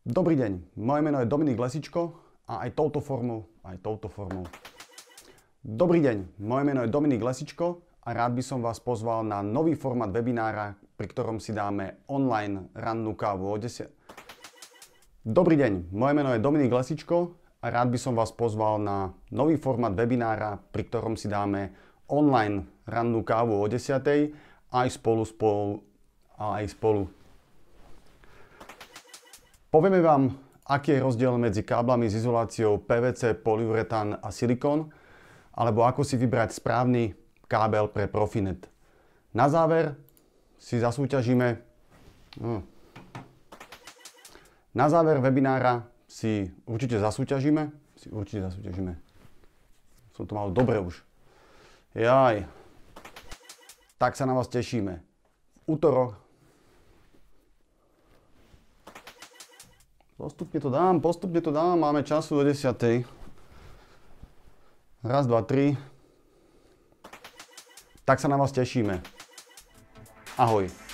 Dobrý deň, moje meno je Dominik Lesičko a aj touto formou. Dobrý deň, moje meno je Dominik Lesičko a rád by som vás pozval na nový formát webinára, pri ktorom si dáme online rannú kávu o 10. Dobrý deň, moje meno je Dominik Lesičko a rád by som vás pozval na nový formát webinára, pri ktorom si dáme online rannú kávu o 10. aj spolu. Povieme vám, aký je rozdiel medzi káblami s izoláciou PVC, polyuretán a silikón, alebo ako si vybrať správny kábel pre Profinet. Na záver si zasúťažíme. Na záver webinára si určite zasúťažíme. Som to mal dobre už. Jaj. Tak sa na vás tešíme. V útorok. Postupne to dám, máme času do 10. Raz, dva, tri. Tak sa na vás tešíme. Ahoj.